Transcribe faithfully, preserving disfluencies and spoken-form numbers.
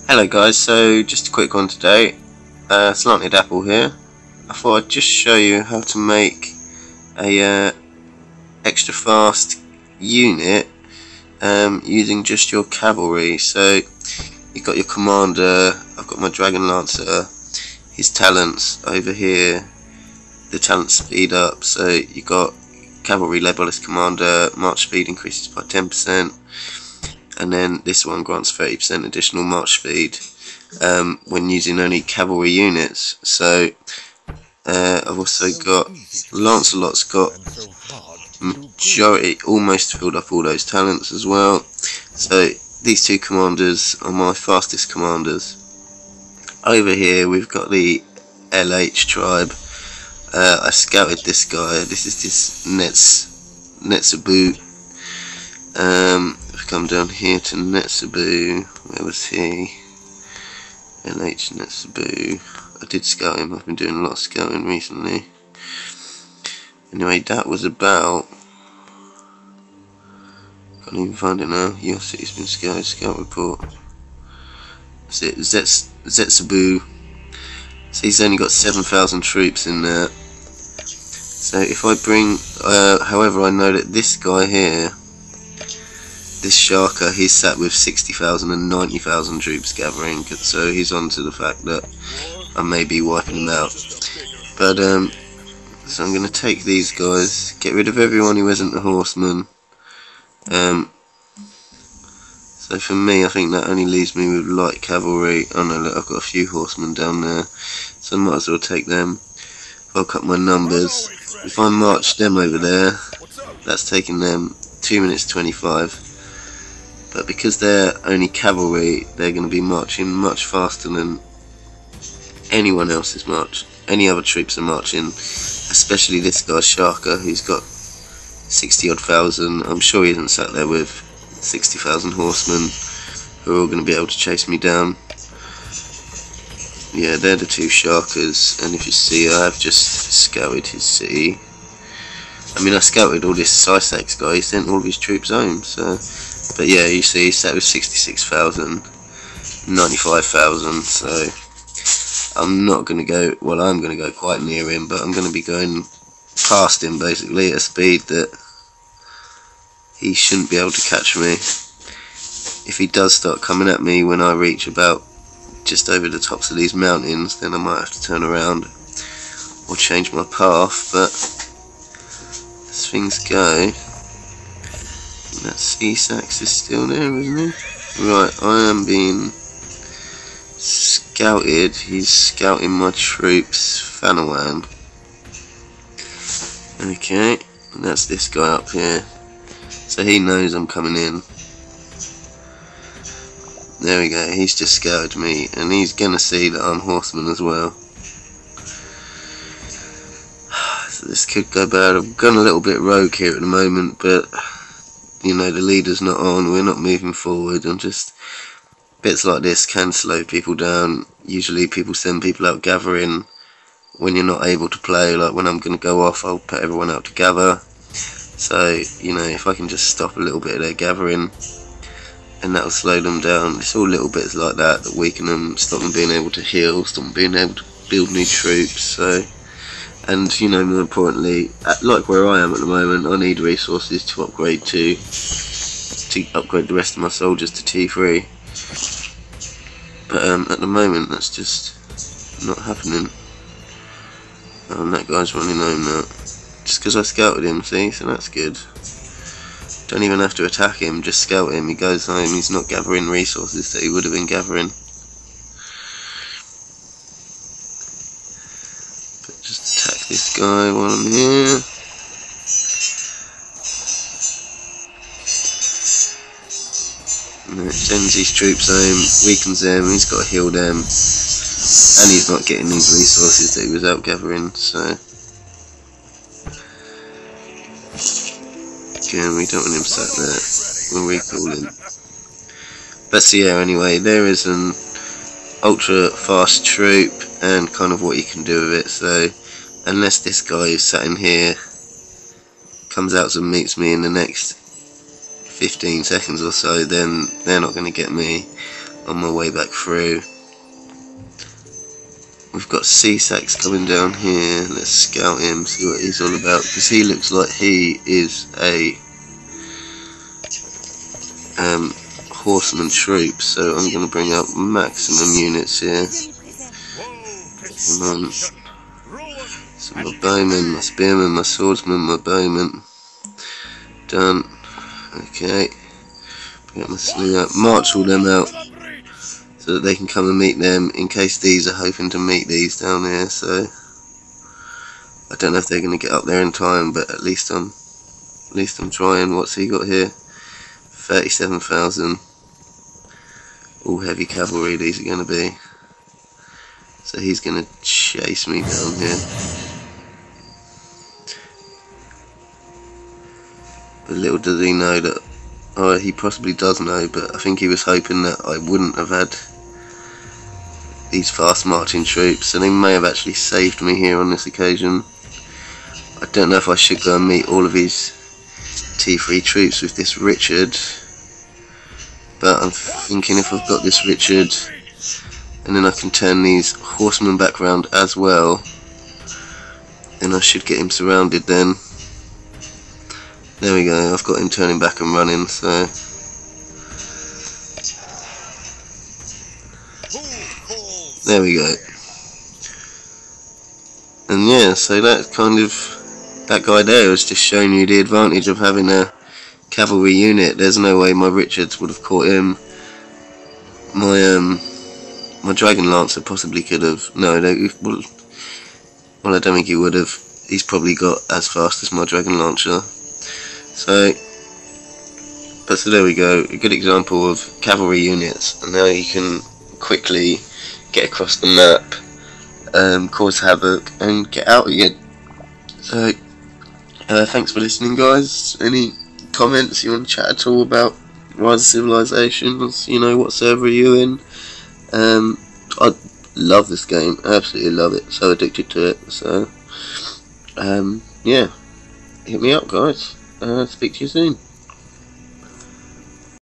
Hello guys, so just a quick one today. uh, Slanted Apple here. I thought I'd just show you how to make a uh, extra fast unit um, using just your cavalry. So you've got your commander, I've got my Dragon Lancer, his talents over here, the talent speed up. So you've got cavalry led by this commander, march speed increases by ten percent. And then this one grants thirty percent additional march speed um, when using only cavalry units. So uh, I've also got Lancelot's got majority, almost filled up all those talents as well. So these two commanders are my fastest commanders. Over here we've got the L H tribe. uh, I scouted this guy. This is this Nets Netsubu. Um, come down here to Netsubu. Where was he? L H Netsubu. I did scout him. I've been doing a lot of scouting recently. Anyway, that was about, can't even find it now. Your city's been scouted. Scout report. That's it. Zets, Zetsubu. So he's only got seven thousand troops in there. So if I bring, uh, however, I know that this guy here, this Shaka, he's sat with sixty thousand and ninety thousand troops gathering, so he's on to the fact that I may be wiping him out. But um, so I'm going to take these guys, get rid of everyone who isn't a horseman. Um, so for me, I think that only leaves me with light cavalry. Oh no, look, I've got a few horsemen down there, so I might as well take them. Bulk up my numbers. If I march them over there, that's taking them two minutes twenty-five. But because they're only cavalry, they're going to be marching much faster than anyone else's march. Any other troops are marching, especially this guy Shaka, who's got sixty odd thousand. I'm sure he isn't sat there with sixty thousand horsemen who are all going to be able to chase me down. Yeah, they're the two Shakas, and if you see, I have just scouted his city. I mean, I scouted all this Sysax guy, he sent all of his troops home, so... But yeah, you see, he's sat with sixty-six thousand, ninety-five thousand, so I'm not going to go, well, I'm going to go quite near him, but I'm going to be going past him, basically, at a speed that he shouldn't be able to catch me. If he does start coming at me when I reach about just over the tops of these mountains, then I might have to turn around or change my path, but as things go... That Sysax is still there, isn't he? Right, I am being scouted. He's scouting my troops, Fanawan. Okay, and that's this guy up here. So he knows I'm coming in. There we go, he's just scouted me, and he's gonna see that I'm horseman as well. So this could go bad. I've gone a little bit rogue here at the moment, but you know, the leader's not on, we're not moving forward. I'm just, bits like this can slow people down. Usually people send people out gathering when you're not able to play. Like when I'm going to go off, I'll put everyone out to gather. So, you know, if I can just stop a little bit of their gathering, and that'll slow them down. It's all little bits like that that weaken them, stop them being able to heal, stop them being able to build new troops. So, and you know, more importantly, like where I am at the moment, I need resources to upgrade to to upgrade the rest of my soldiers to T three. But um, at the moment, that's just not happening. Oh, and that guy's running home now, just because I scouted him. See, so that's good. Don't even have to attack him, just scout him. He goes home. He's not gathering resources that he would have been gathering. Just attack this guy while I'm here. And it sends his troops home, weakens them, he's got to heal them, and he's not getting these resources that he was out gathering, so... Again, we don't want him sat there, we'll recall him. But so yeah, anyway, there is an ultra fast troop, and kind of what you can do with it. So unless this guy who's sat in here comes out and meets me in the next fifteen seconds or so, then they're not going to get me. on my way back through. We've got C-Sax coming down here. Let's scout him, see what he's all about, because he looks like he is a um, horseman troop, so I'm going to bring up maximum units here. Come on. So my bowmen, my spearmen, my swordsmen, my bowmen. Done. Okay. Bring up my slinger. March all them out so that they can come and meet them, in case these are hoping to meet these down here. So I don't know if they're going to get up there in time, but at least I'm at least I'm trying. What's he got here? thirty-seven thousand. All heavy cavalry these are going to be. So he's going to chase me down here. But little does he know that, oh, he possibly does know, but I think he was hoping that I wouldn't have had these fast marching troops, and he may have actually saved me here on this occasion. I don't know if I should go and meet all of his T three troops with this Richard, but I'm thinking if I've got this Richard and then I can turn these horsemen back round as well, then I should get him surrounded then. There we go, I've got him turning back and running, so there we go. And yeah, so that kind of, that guy there was just showing you the advantage of having a cavalry unit. There's no way my Richards would have caught him. My um, my Dragon Lancer possibly could have. No, they, well, well, I don't think he would have. He's probably got as fast as my Dragon Lancer. So, but so there we go. A good example of cavalry units, and now you can quickly get across the map, um, cause havoc, and get out again. So, uh, thanks for listening, guys. Any comments you want to chat at all about Rise of Civilizations? You know, what server are you in? Um, I love this game, absolutely love it. So addicted to it. So, um, yeah, hit me up, guys. Uh, speak to you soon.